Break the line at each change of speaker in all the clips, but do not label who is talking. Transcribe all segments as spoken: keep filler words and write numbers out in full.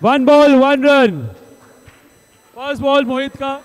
One ball one run. First ball Mohit का।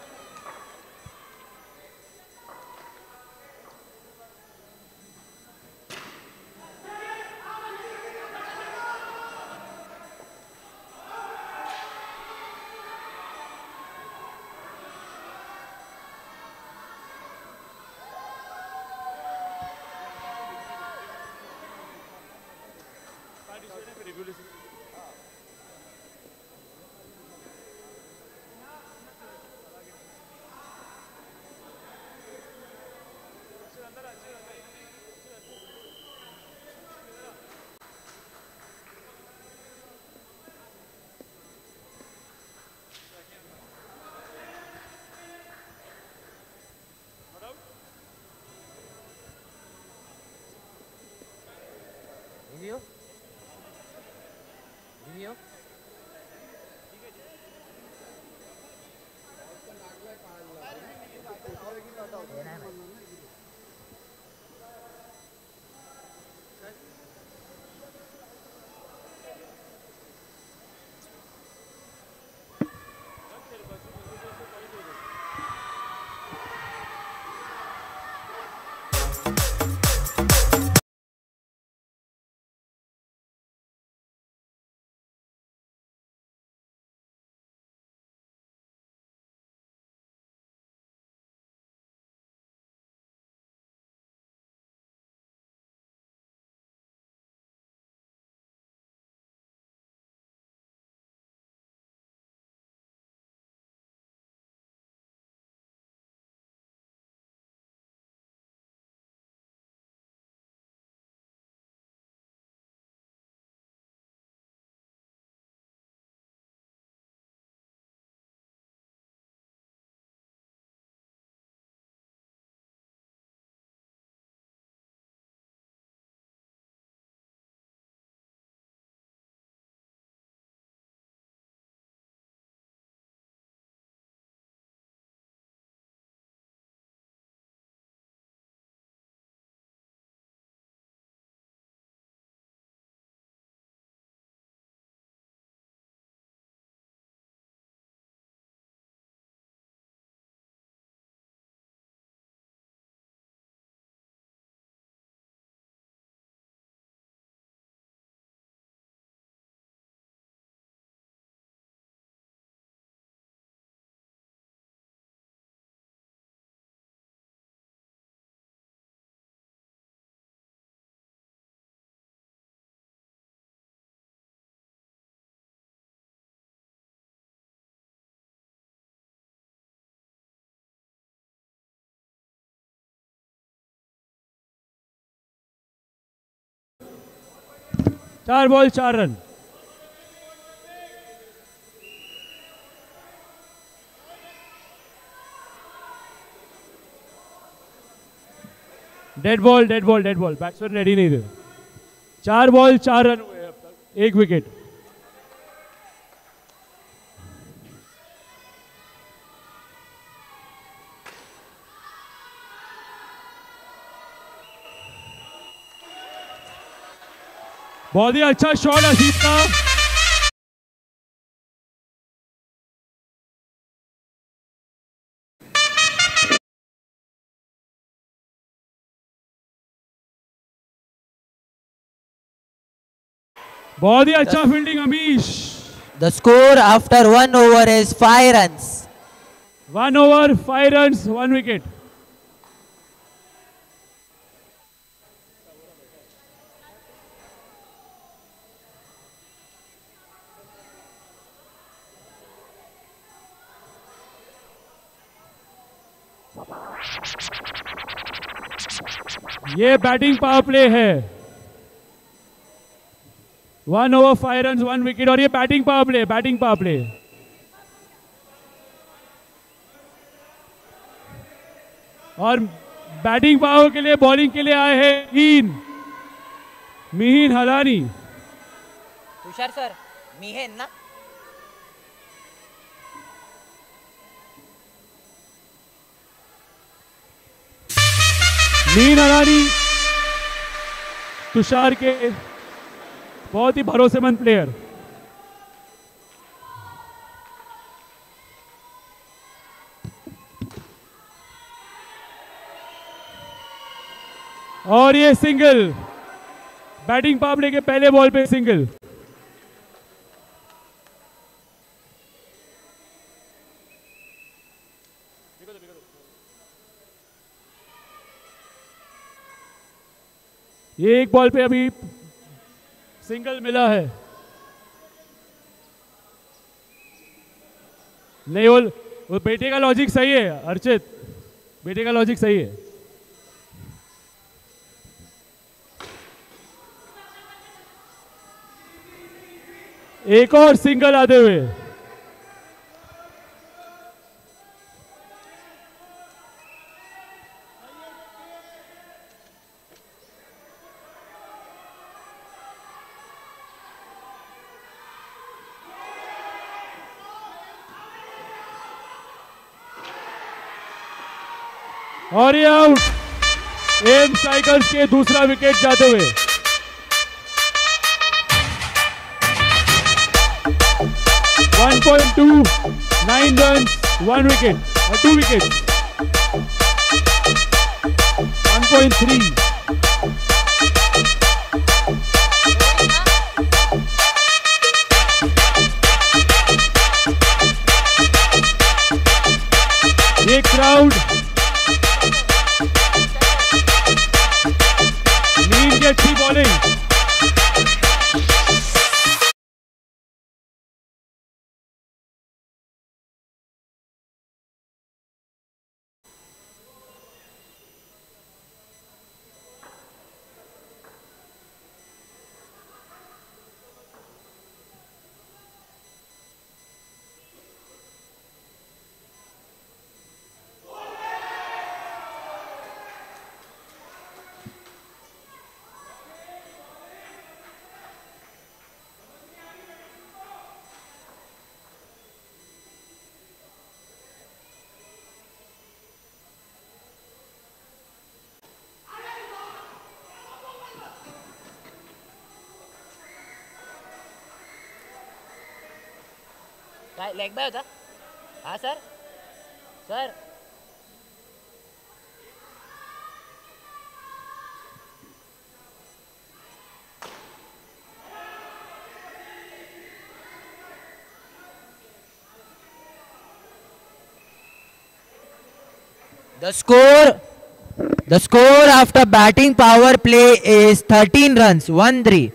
Review. Review. चार ball चार रन। Dead ball dead ball dead ball. Batsman ready नहीं थे। चार बॉल चार रन हुए अब तक, एक विकेट। बहुत ही अच्छा शॉट अजीत का। बहुत ही अच्छा fielding Amish. The score after one over is five runs.
One over, five runs, one wicket. ये बैटिंग पावर प्ले है। One over five run one wicket. और ये batting power play batting power play. और batting power के लिए bowling के लिए आए हैं मीन मिहिन हलानी।
तुषार सर मिहिन ना।
मीन हलानी तुषार के बहुत ही भरोसेमंद प्लेयर। और ये सिंगल, बैटिंग पावर प्ले के पहले बॉल पे सिंगल। ये एक बॉल पे अभी सिंगल मिला है। नहीं, वो, वो बेटे का लॉजिक सही है अर्चित, बेटे का लॉजिक सही है। एक और सिंगल आते हुए। और ये आउट, एम साइकिल्स के दूसरा विकेट जाते हुए। One point two nine run, one wicket और two wicket. One point three. ये क्राउड नील की अच्छी बॉलिंग।
काय लेग बाय होता? हाँ sir, sir The score, the score after batting power play is thirteen runs, one three.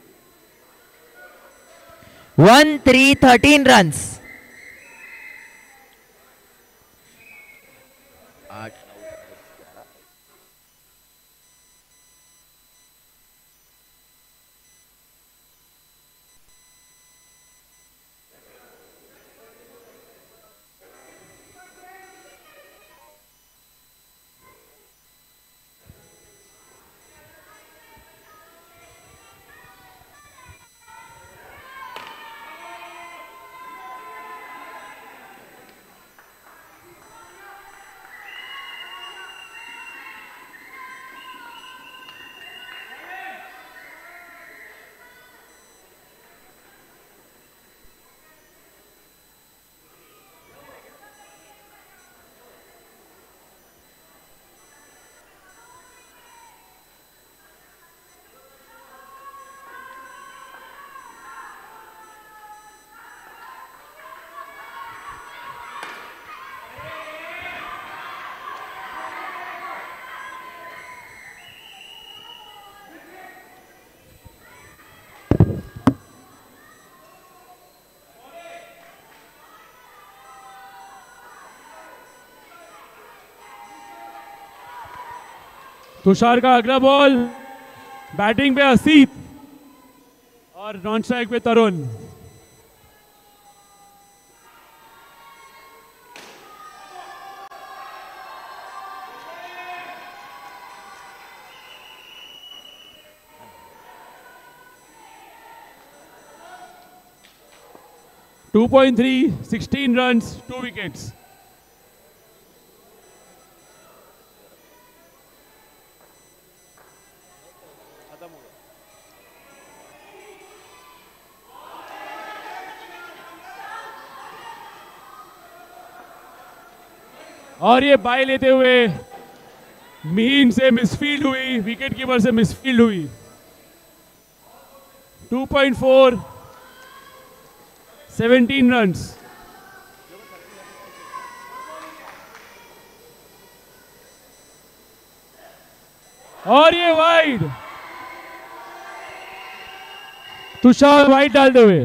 one three, thirteen runs.
Tushar का अगला बॉल, बैटिंग पे असीत और नॉन स्ट्राइक पे Tarun. Two point three, sixteen runs, two wickets. और ये bye लेते हुए मीन से मिसफील्ड हुई, विकेट कीपर से मिसफील्ड हुई। Two point four, seventeen runs. और ये वाइड, तुषार वाइड डालते हुए।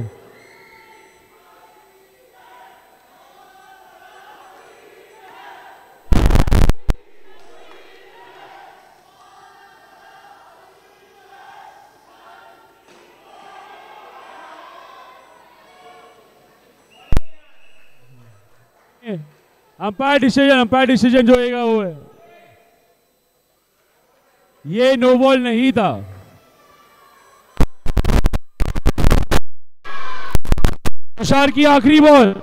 अंपायर डिसीजन, अंपायर डिसीजन जो होगा वो है। ये नो बॉल नहीं था। तुषार की आखिरी ball.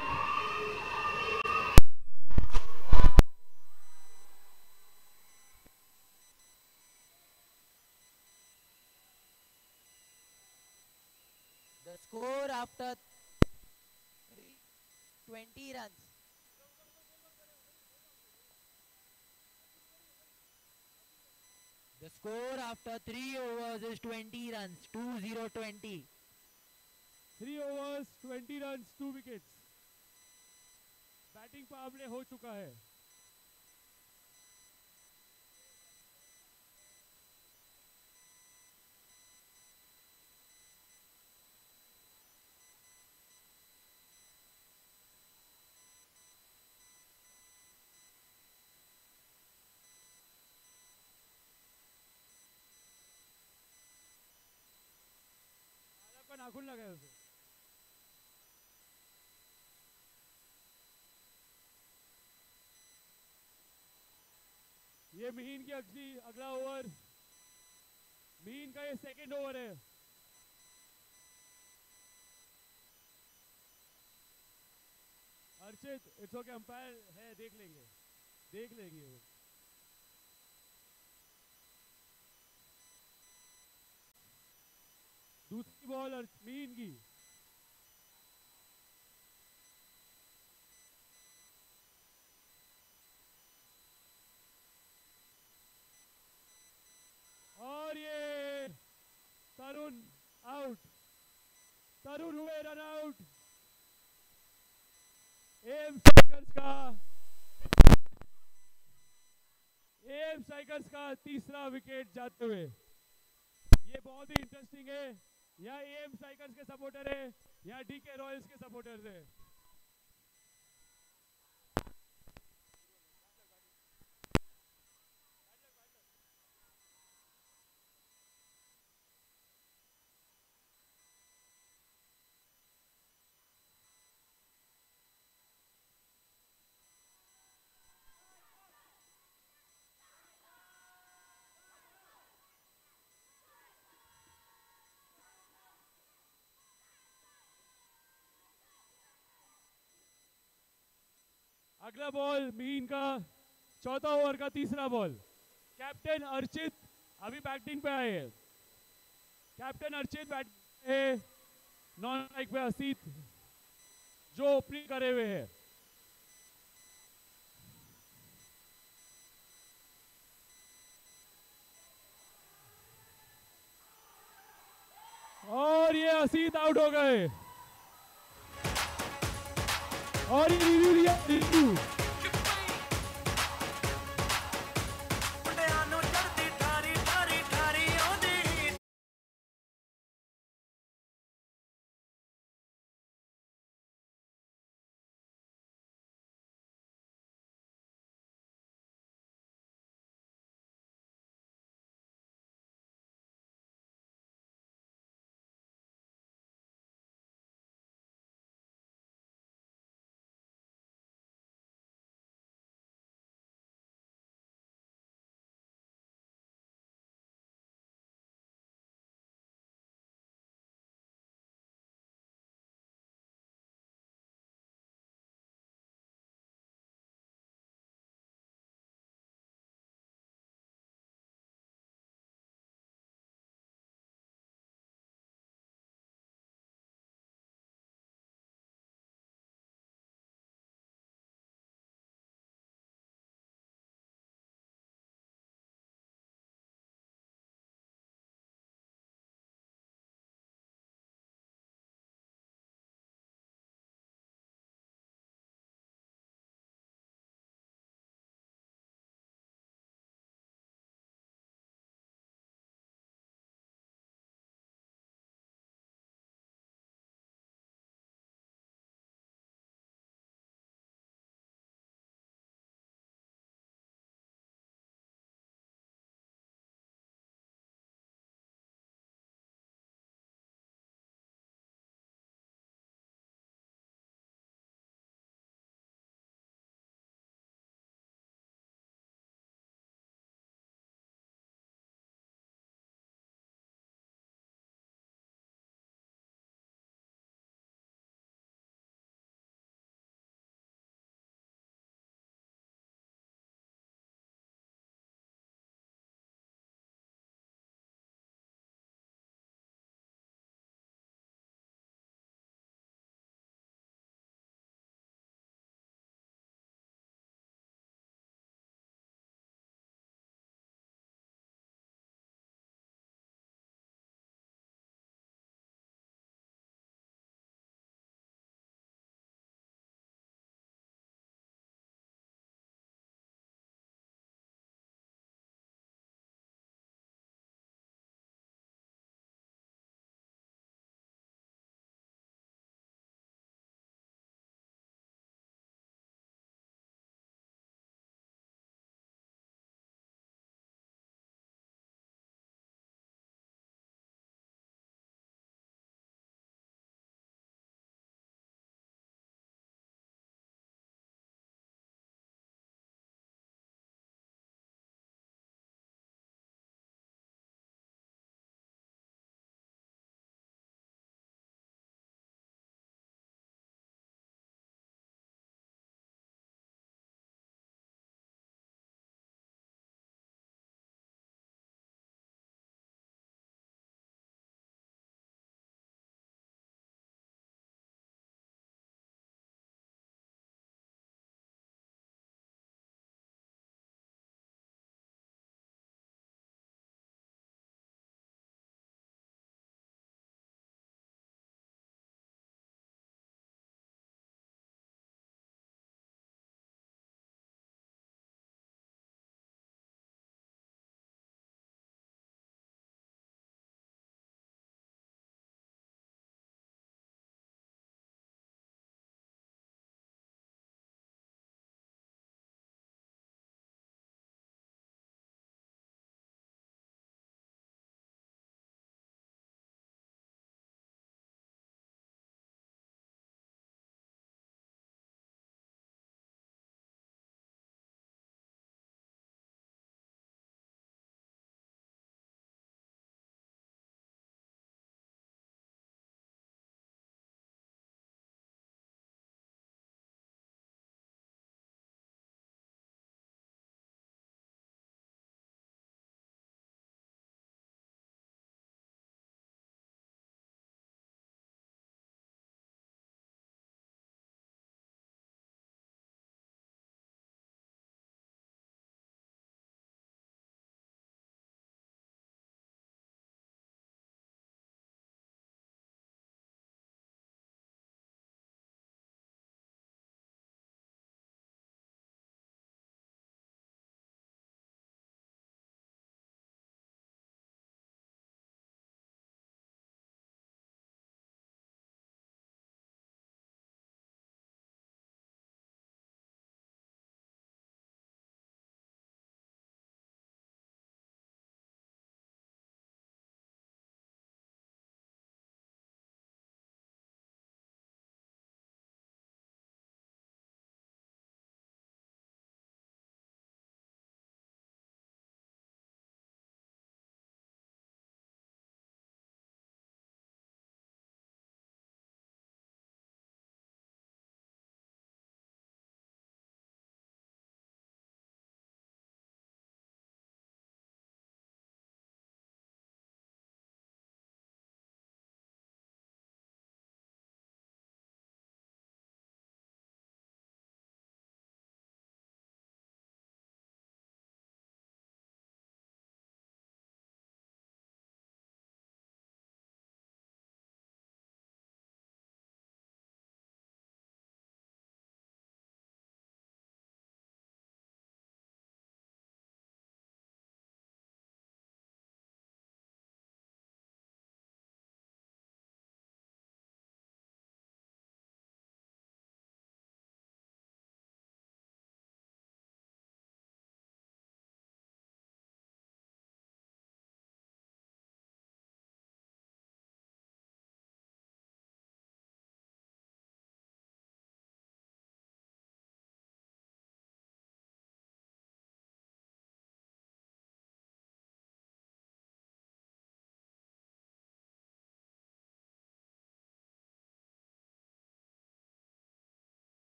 The score after twenty runs. The score after three overs is twenty runs, two zero twenty.
Three overs twenty run, two wickets. Batting power play हो चुका है। आपका नाखून लगा है उसे। ये महीन की अगली अगला ओवर, महीन का ये सेकंड ओवर है। अर्चित, इट्स ओके, अंपायर है, देख लेंगे, देख लेंगे वो। दूसरी बॉल महीन की। और ये तरुण आउट, तरुण हुए रन आउट। एम स्ट्राइकर्स का एम स्ट्राइकर्स का तीसरा विकेट जाते हुए। ये बहुत ही इंटरेस्टिंग है। यहाँ एम स्ट्राइकर्स के सपोर्टर है, यहाँ डीके रॉयल्स के सपोर्टर्स है। अगला बॉल मीन का चौथा ओवर का तीसरा बॉल। कैप्टन अर्चित अभी बैटिंग पे आए हैं। कैप्टन अर्चित बैट है, नॉन स्ट्राइक पे असीत जो ओपनिंग करे हुए हैं। और ये असीत आउट हो गए। और ये रिव्यू लिया, रिव्यू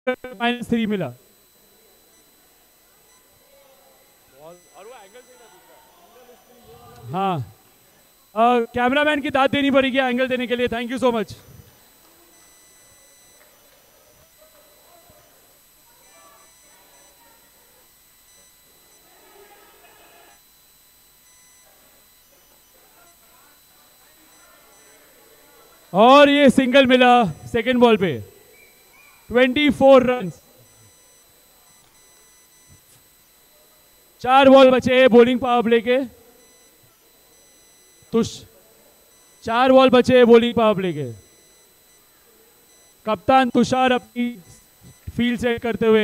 माइनस थ्री मिला। हाँ, कैमरामैन की दाद देनी पड़ेगी एंगल देने के लिए। Thank you so much. और ये सिंगल मिला सेकेंड बॉल पे, ट्वेंटी फोर रन। चार बॉल बचे बॉलिंग पावर प्ले के। तुष चार बॉल बचे बॉलिंग पावर प्ले के। कप्तान तुषार अपनी फील्ड सेट करते हुए।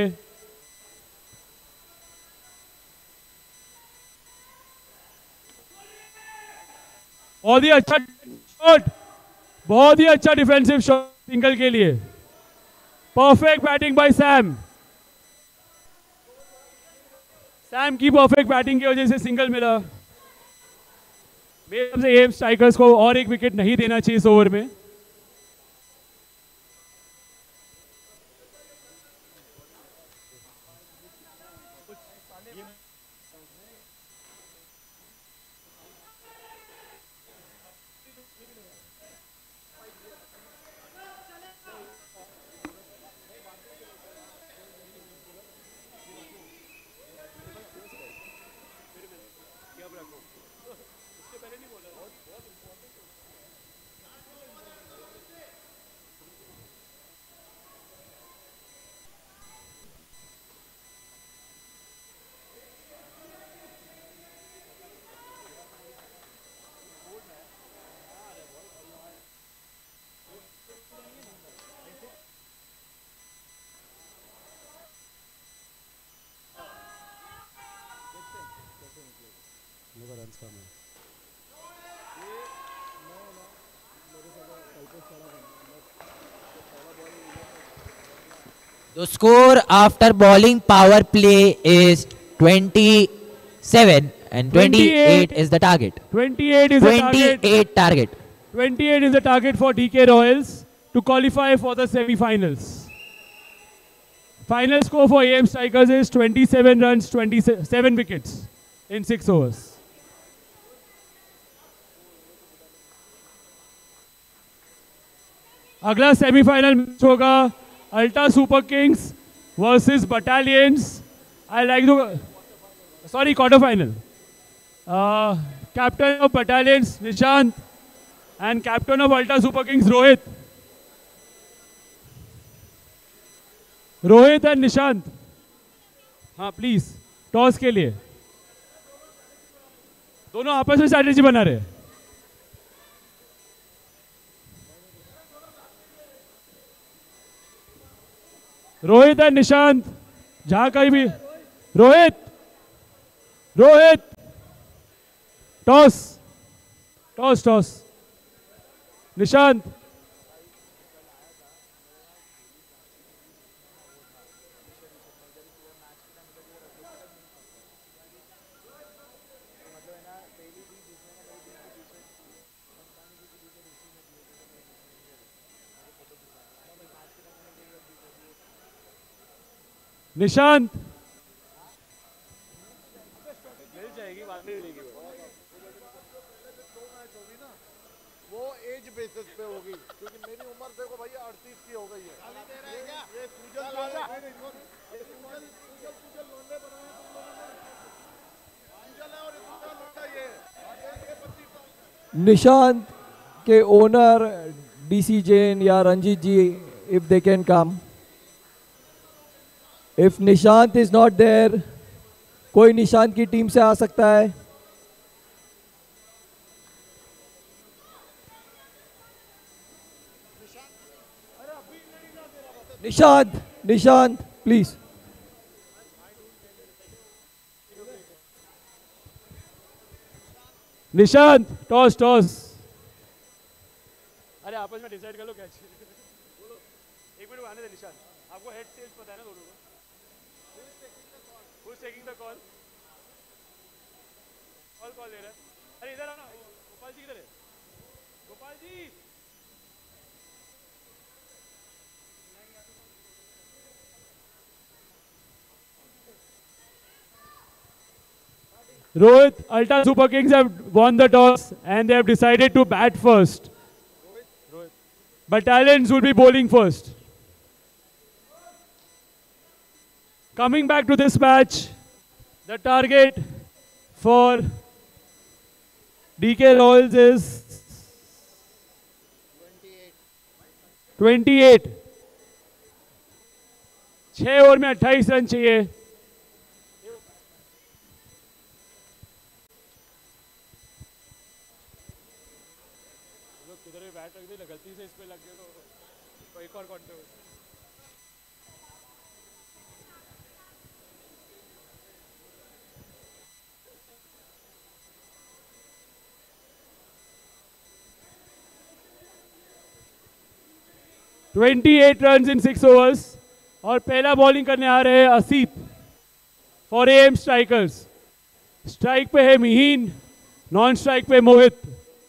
बहुत ही अच्छा शॉट, बहुत ही अच्छा डिफेंसिव शॉट सिंगल के लिए। Perfect batting by Sam. Sam की परफेक्ट बैटिंग की वजह से सिंगल मिला। मेरे हिसाब से एम स्ट्राइकर्स को और एक विकेट नहीं देना चाहिए इस ओवर में।
The score after bowling power play is twenty-seven and twenty-eight is the target.
twenty-eight is the target.
twenty-eight target.
twenty-eight is the target for D K Royals to qualify for the semi-finals. Final score for A M Strikers is twenty-seven runs, twenty-seven wickets in six overs. अगला semifinal match होगा ultra super kings versus battalions. I like the sorry quarter final. Captain of battalions Nishant and captain of ultra super kings Rohit. Rohit and Nishant, हाँ please toss के लिए। दोनों आपस में strategy बना रहे हैं। रोहित एंड निशांत, जहां कहीं भी। Rohit, Rohit toss, toss toss. Nishant, Nishant.
मिल जाएगी, बाद में मिलेगी वो एज बेसिस पे होगी, क्योंकि मेरी उम्र देखो भैया अड़तीस की हो गई है। ये सूजल ये सूजल सूजल सूजल लोंडे बनाए तुम लोगों ने। सूजल है और सूजल लोंडा ये ये पच्चीस।
निशांत के ओनर डीसी जैन या Ranjit ji, if they can come. If Nishant is not there, कोई निशांत की टीम से आ सकता है। Nishant, Nishant please.
Nishant toss, toss. अरे आपस में डिसाइड कर लो क्या। एक मिनट आने दे निशांत, आपको हेड टेल्स पता है ना दोनों को। Who's taking the call? Call call दे रहा है। अरे इधर आना, गोपाल जी किधर है? Gopal ji Rohit, Ultra Super Kings have won the toss and they have decided to bat first. Battalions will be bowling first. Coming back to this match, the target for D K Royals is twenty-eight. छह over में अट्ठाईस run चाहिए. किधर भी bat रख दी, गलती से इस पे लग गया तो एक और controversy. twenty-eight runs in six overs और पहला बॉलिंग करने आ रहे हैं Asit for M strikers. Strike पे है मिहीन, नॉन स्ट्राइक पे Mohit.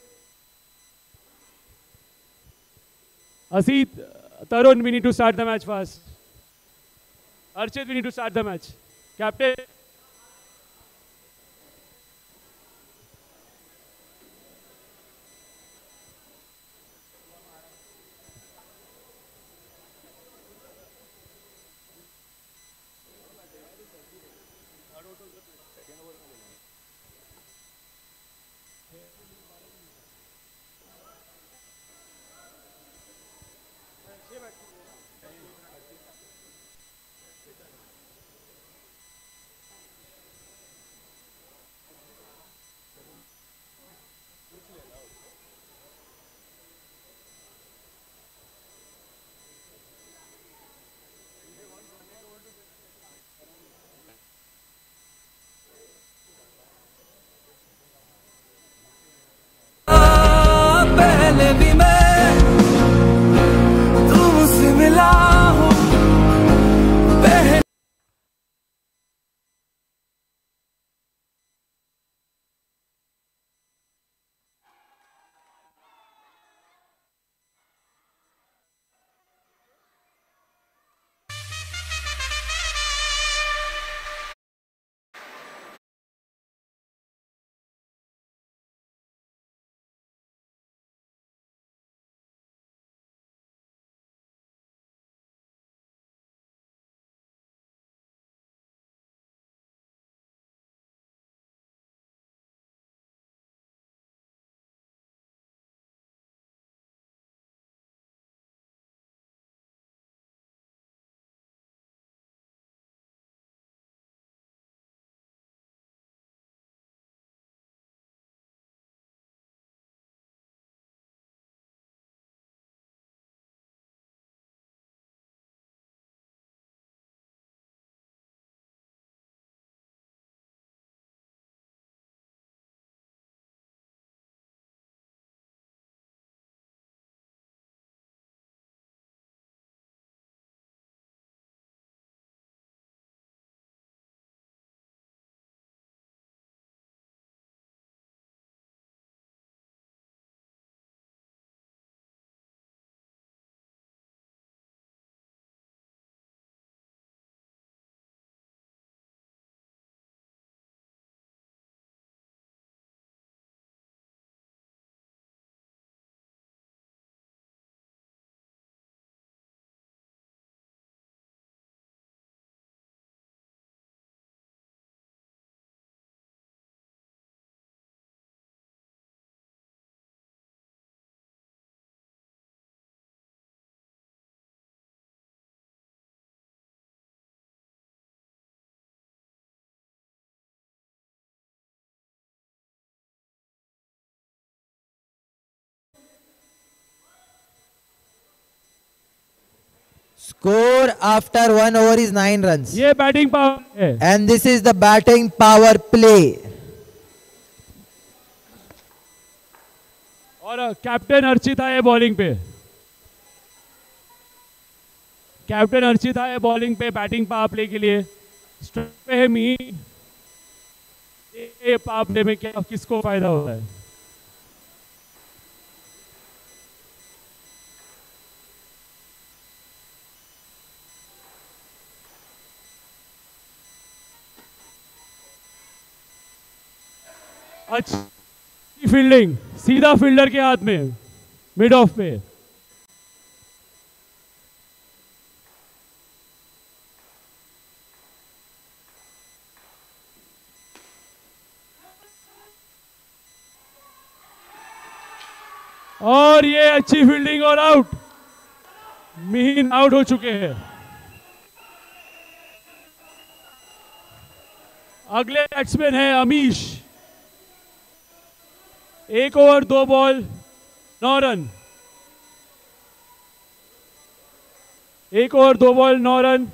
Asit, Tarun, we need to start the match fast. Archit, we need to start the match. Captain.
Score after one over is nine runs.
ये बैटिंग पावर है.
And this is the batting power play.
और captain Archit आए bowling पे. Captain Archit आए bowling पे batting power play के लिए. Strike पे है मी. ये पावर प्ले में क्या किसको फायदा होता है? अच्छी फील्डिंग, सीधा फील्डर के हाथ में, मिड ऑफ पे। और ये अच्छी फील्डिंग और आउट। मीन आउट हो चुके हैं। अगले बैट्समैन है अमीश। एक ओवर दो बॉल नौ रन। एक ओवर दो बॉल नौ रन।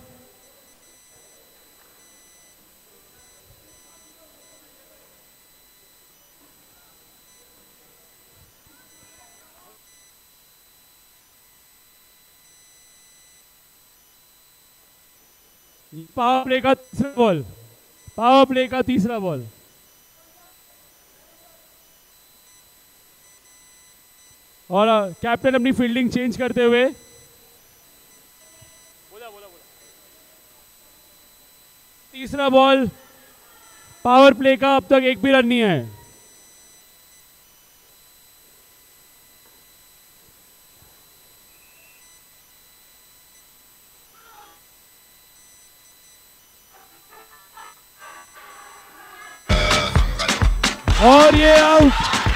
पावर प्ले का तीसरा बॉल, पावर प्ले का तीसरा बॉल। और कैप्टन अपनी फील्डिंग चेंज करते हुए, बोला बोला बोला तीसरा बॉल, पावर प्ले का अब तक एक भी रन नहीं है। और ये आउट।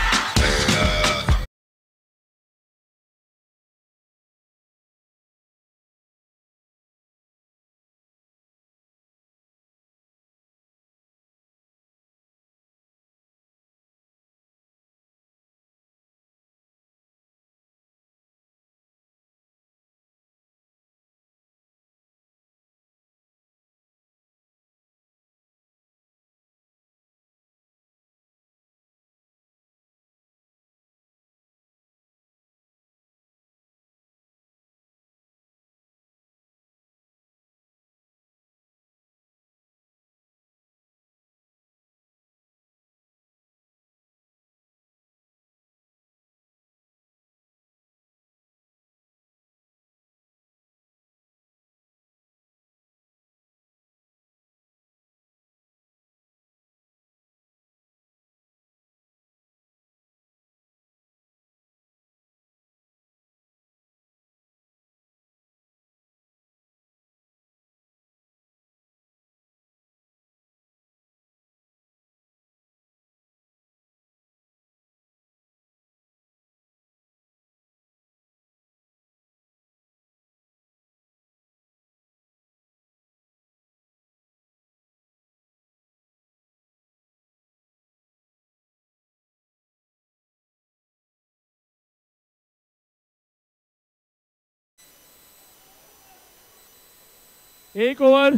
एक ओवर।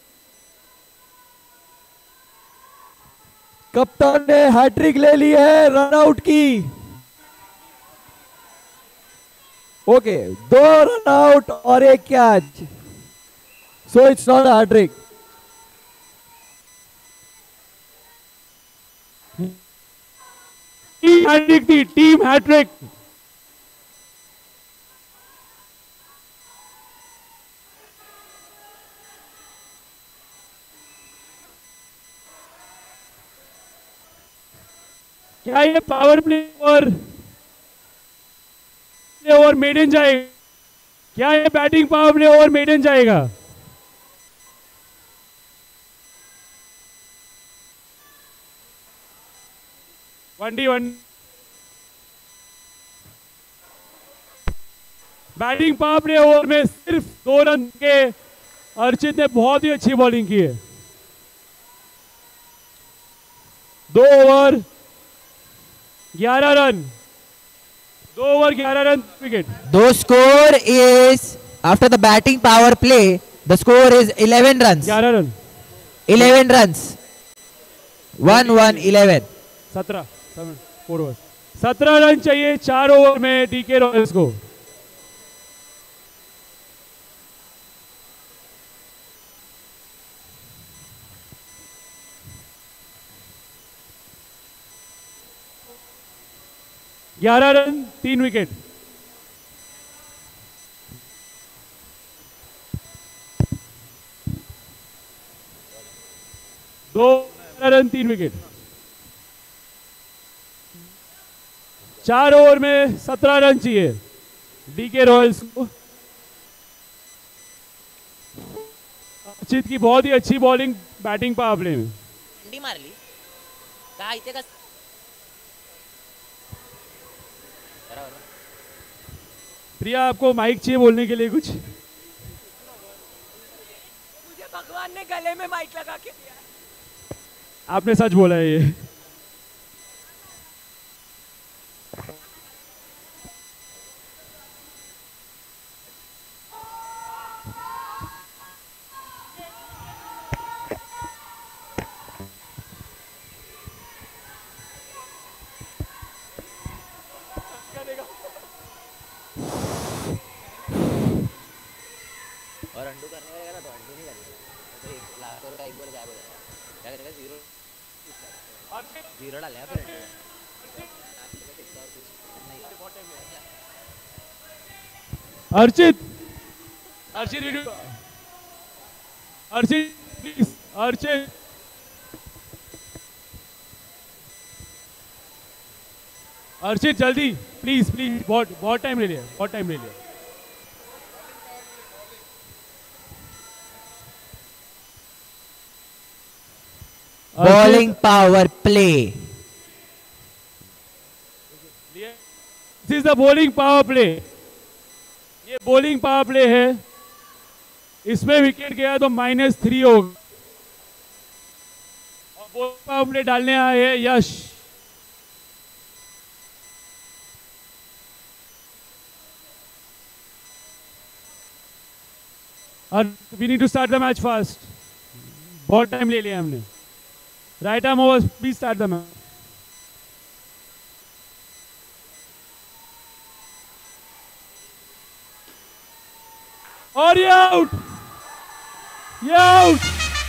कप्तान ने हैट्रिक ले ली है रन आउट की। ओके, दो रन आउट और एक catch, so it's not hat-trick.
Team hat-trick थी, टीम हैट्रिक। क्या ये पावर प्ले और ओवर मेडन जाएगा? क्या ये batting power play over maiden जाएगा? One D one. Batting power play over में सिर्फ दो रन के अर्चित ने बहुत ही अच्छी बॉलिंग की है। दो ओवर ग्यारह रन, दो ओवर ग्यारह run, wicket.
The score is, after the batting power play, the score is eleven runs.
ग्यारह run,
eleven runs. one one eleven.
सत्रह, फोर ओवर, सत्रह रन चाहिए चार ओवर में डीके रॉयल्स को। ग्यारह रन, तीन विकेट। दो रन, तीन विकेट। चार ओवर में सत्रह रन चाहिए डीके रॉयल्स को। अर्चित की बहुत ही अच्छी बॉलिंग बैटिंग पावर प्ले में
अंडी मारली का इथे का
प्रिया आपको माइक चाहिए बोलने के लिए कुछ?
मुझे भगवान ने गले में माइक लगा के दिया।
आपने सच बोला है ये।
और अंडू करने का रहेगा तो अंडू नहीं करेगा तो एक लाख का एक बार गायब हो जाएगा। क्या करेगा? जीरो जीरो डालेगा फिर
अर्चित अर्चित वीडियो अर्चित प्लीज अर्चित अर्चित जल्दी प्लीज प्लीज बहुत बहुत टाइम ले लिया बहुत टाइम ले लिया।
Bowling power play.
This is the bowling power play. ये बॉलिंग पावर प्ले है, इसमें विकेट गया तो माइनस थ्री होगा। और बॉलिंग पावर प्ले डालने आए हैं यश। और we need to start the match fast. बहुत टाइम ले लिया हमने। Right arm over, please start the match. और ये आउट, ये out.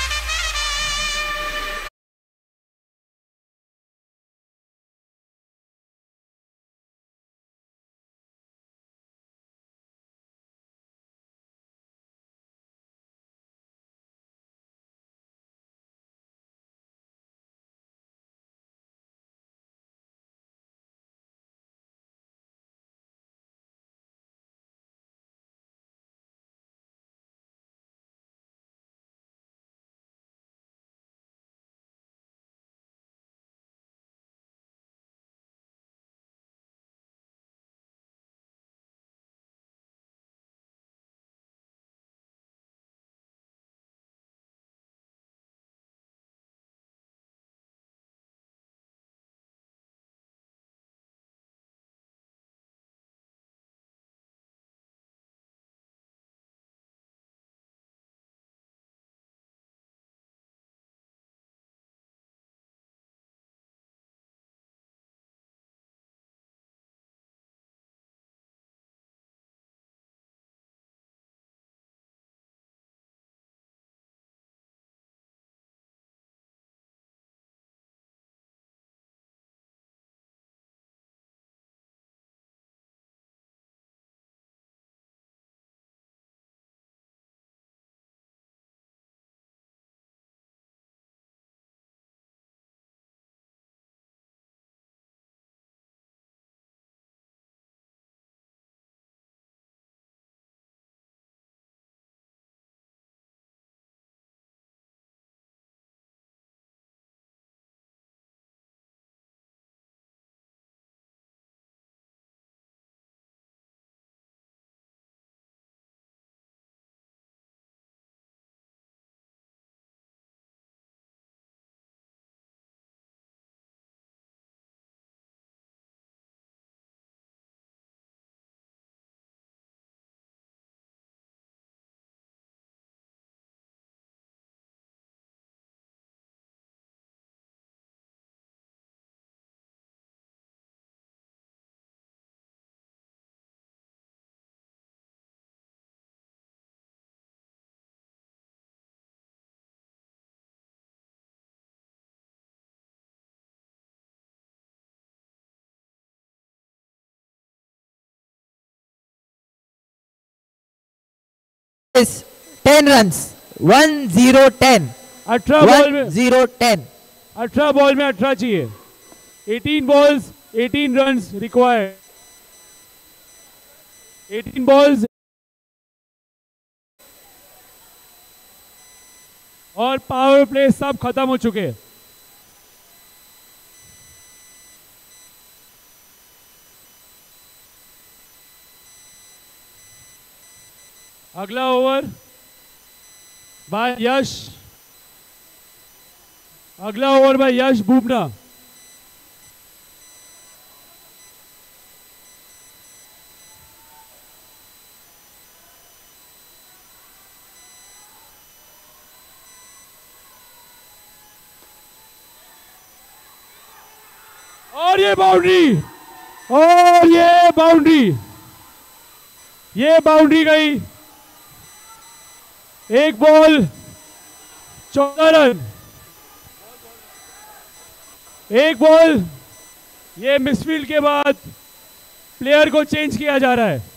is ten runs. one zero ten.
अठारह बॉल में
one zero ten.
अठारह बॉल में अठारह चाहिए। अठारह balls eighteen runs required. eighteen balls. और पावर प्ले सब खत्म हो चुके हैं. अगला ओवर बाय यश. अगला ओवर बाय यश भूपना. और ये बाउंड्री. और ये बाउंड्री. ये बाउंड्री गई. एक बॉल चौदह रन. एक बॉल. ये मिसफील्ड के बाद प्लेयर को चेंज किया जा रहा है.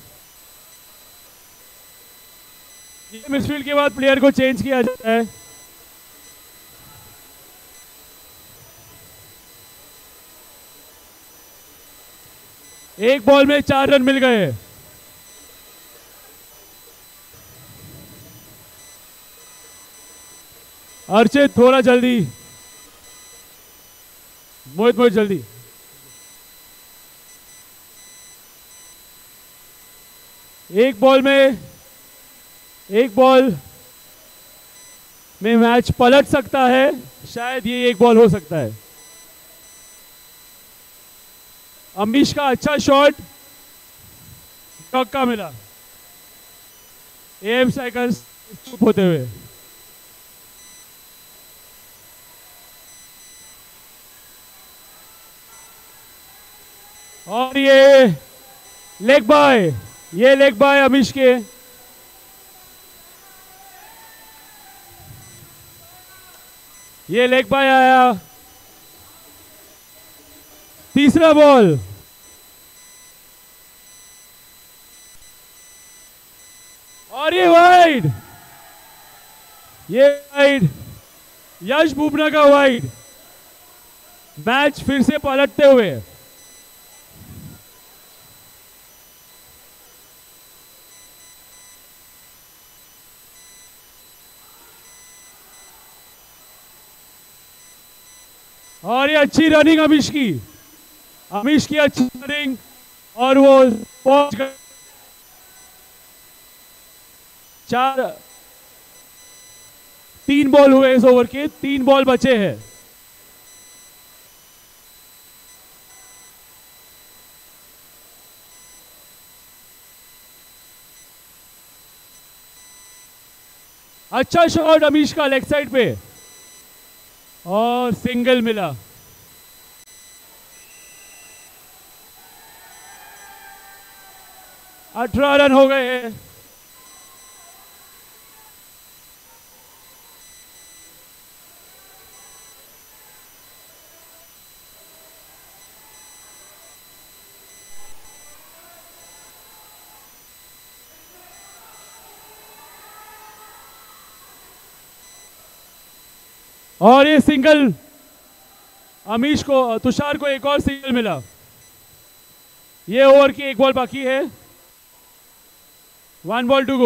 ये मिसफील्ड के बाद प्लेयर को चेंज किया जा रहा है. एक बॉल में चार रन मिल गए. अर्चित थोड़ा जल्दी. मोहित मोहित जल्दी. एक बॉल में एक बॉल में मैच पलट सकता है. शायद ये एक बॉल हो सकता है. अमीश का अच्छा शॉट चौका मिला. एम साइकर्स चुप होते हुए. और ये लेग बाय. ये लेग बाय अमीश के. ये लेग बाय आया. तीसरा बॉल. और ये वाइड. ये वाइड. यश भूपना का वाइड. मैच फिर से पलटते हुए. और ये अच्छी रनिंग अमीश की. अमीश की अच्छी रनिंग. और वो पहुंच गए. चार तीन बॉल हुए इस ओवर के. तीन बॉल बचे हैं. अच्छा शॉट अमीश का लेग साइड पे. और सिंगल मिला. अठारह रन हो गए हैं. और ये सिंगल अमीश को तुषार को एक और सिंगल मिला. ये ओवर की एक बॉल बाकी है. One ball to go.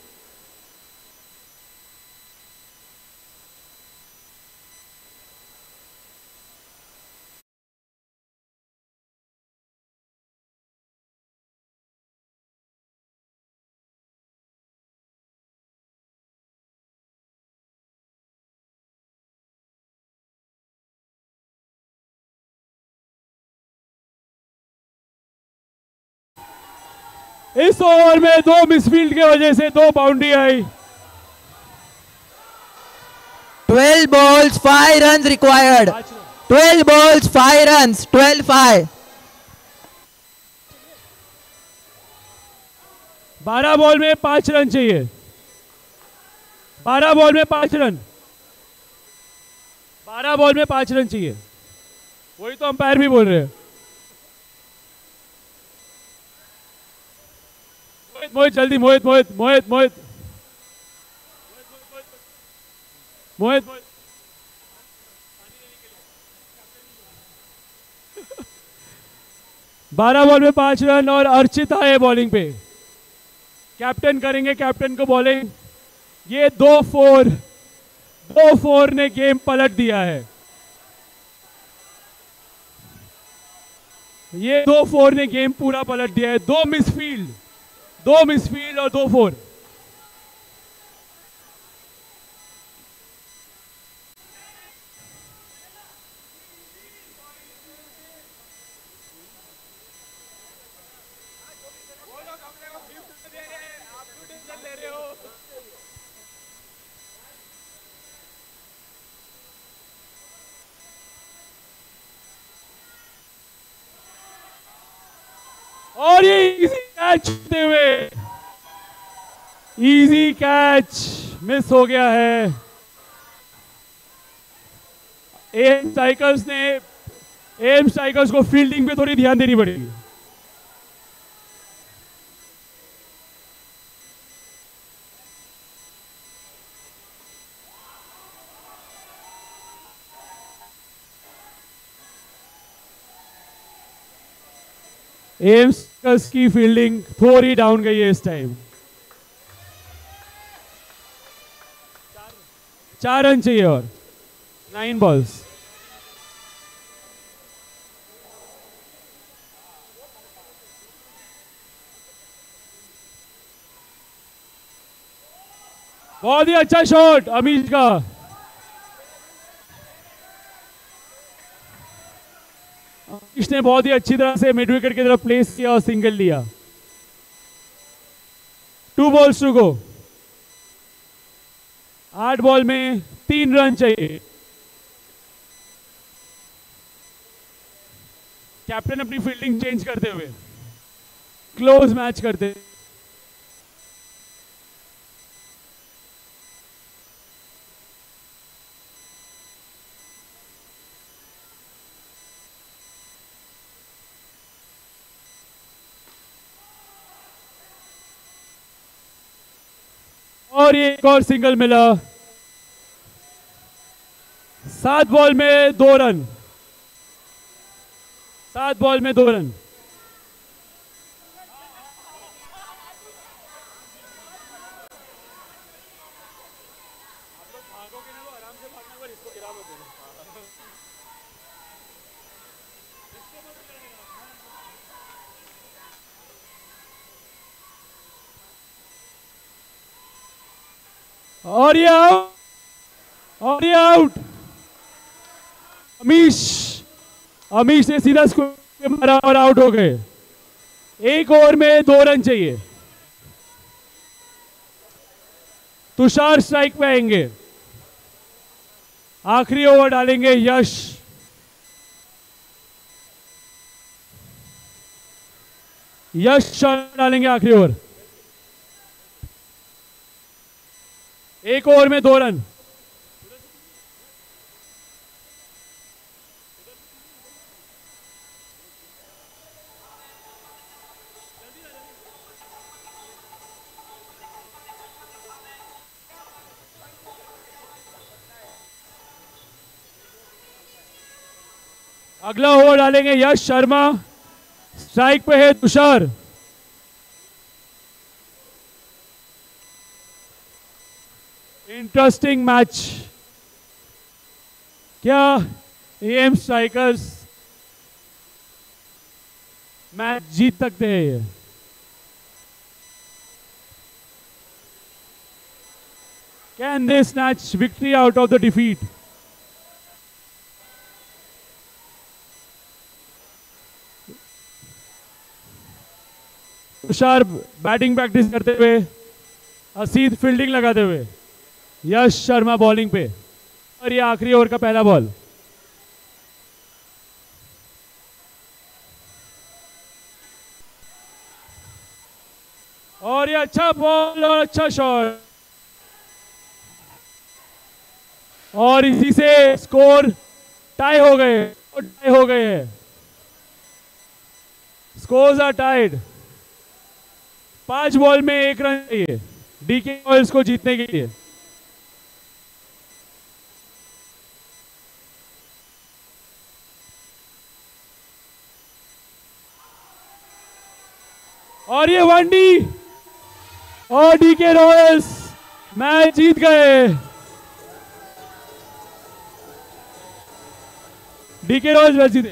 इस ओवर में दो मिसफील्ड की वजह से दो बाउंड्री आई.
twelve balls, five runs required. twelve balls, five runs. twelve five.
बारह बॉल में पांच रन चाहिए. बारह बॉल में पांच रन. बारह बॉल में पांच रन चाहिए. वही तो अंपायर भी बोल रहे हैं. मोहित मोहित जल्दी. मोहित मोहित मोहित मोहित मोहित मोहित बारह बॉल में पांच रन और अर्चित आए बॉलिंग पे। कैप्टन करेंगे कैप्टन को बॉलिंग। ये दो फोर दो फोर ने गेम पलट दिया है। ये दो फोर ने गेम पूरा पलट दिया है। दो मिसफील्ड दो मिसफील्ड और दो फोर। और ये इजी कैच होते हुए इजी कैच मिस हो गया है। एम स्ट्राइकर्स ने एम स्ट्राइकर्स को फील्डिंग पे थोड़ी ध्यान देनी पड़ेगी। एम्स की फील्डिंग थोड़ी डाउन गई है इस टाइम। चार रन चाहिए और नाइन बॉल्स। बहुत ही अच्छा शॉट अमीश का। इसने बहुत ही अच्छी तरह से मिड विकेट की तरफ प्लेस किया और सिंगल लिया। Two balls to go. आठ बॉल में तीन रन चाहिए। कैप्टन अपनी फील्डिंग चेंज करते हुए क्लोज मैच करते। और ये एक और सिंगल मिला। सात बॉल में दो रन। सात बॉल में दो रन। और ये आउट और ये आउट। अमीश अमीश ने सीधा स्क्वायर मारा और आउट हो गए। एक ओवर में दो रन चाहिए। तुषार स्ट्राइक पे आएंगे। आखिरी ओवर डालेंगे यश। यश शॉट डालेंगे आखिरी ओवर। एक ओवर में दो रन। अगला ओवर डालेंगे यश शर्मा। स्ट्राइक पे है तुषार। Interesting match. क्या एम स्ट्राइकर्स मैच जीत सकते हैं? ये can they snatch victory out of the defeat? Tushar batting practice करते हुए, असीद फील्डिंग लगाते हुए, यश शर्मा बॉलिंग पे। और ये आखिरी ओवर का पहला बॉल। और ये अच्छा बॉल और अच्छा शॉट। और इसी से स्कोर टाई हो गए टाई हो गए हैं। Scores are tied. पांच बॉल में एक रन चाहिए डीके रॉयल्स को जीतने के लिए। और ये वन डी और डीके रॉयल्स मैच जीत गए। डीके रॉयल्स मैच जीते।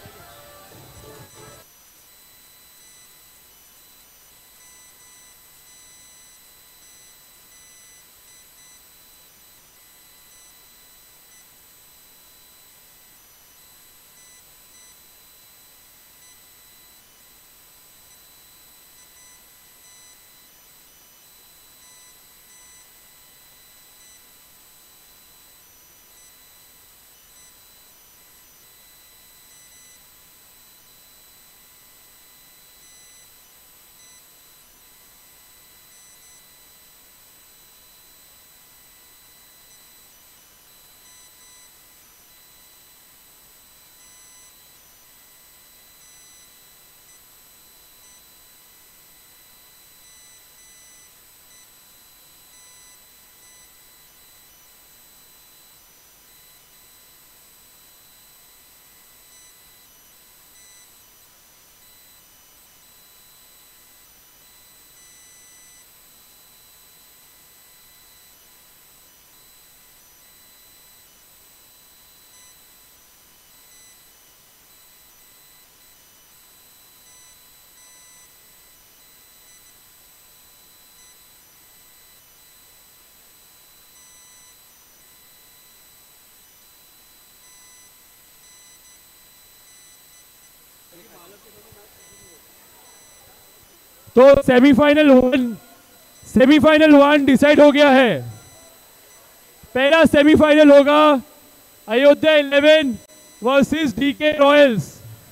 तो semifinal one semifinal one decide हो गया है। पहला सेमीफाइनल होगा Ayodhya eleven versus DK royals,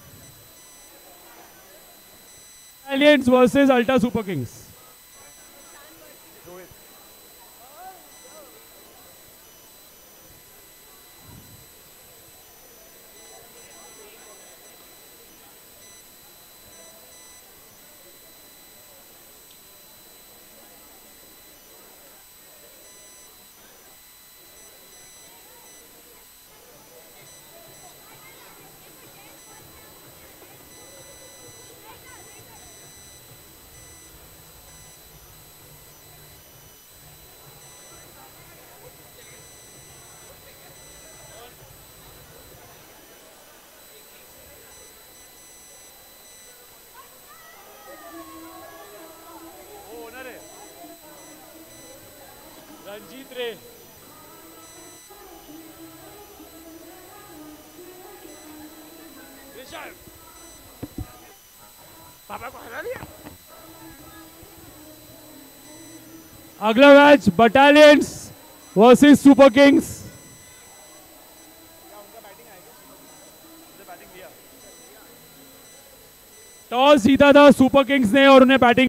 aliens versus ultra super kings. Ranjit Ray पापा को हरा दिया। अगला match battalions versus super kings. Toss जीता था सुपर किंग्स ने और उन्हें बैटिंग